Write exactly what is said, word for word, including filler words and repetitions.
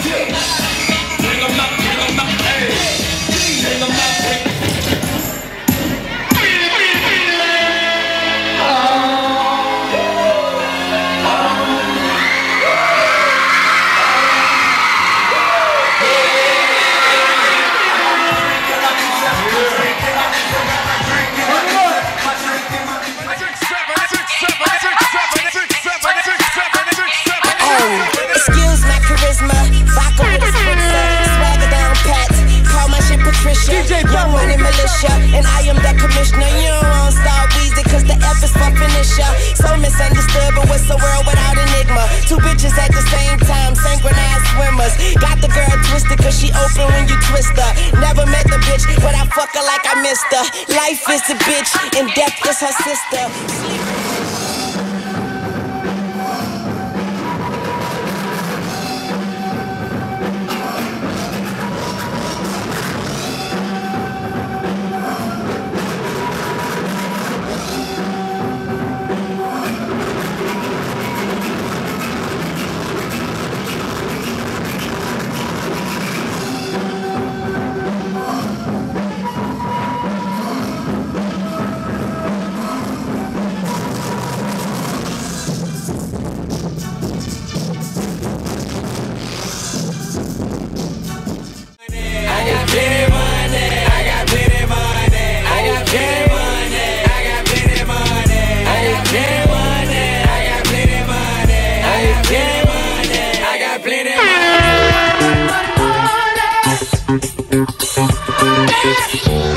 Bring 'em up, bring 'em up, hey. Bring 'em up, bring 'em up. Excuse my charisma, vodka with a spritzer, swagger down pat, call my shit Patricia, young money militia, and I am the commissioner. You don't want Star Weezy, cause the F is for finisher. So misunderstood, but what's the world without enigma? Two bitches at the same time, synchronized swimmers. Got the girl twisted, cause she open when you twist her. Never met the bitch, but I fuck her like I missed her. Life is a bitch, and death is her sister. Plenty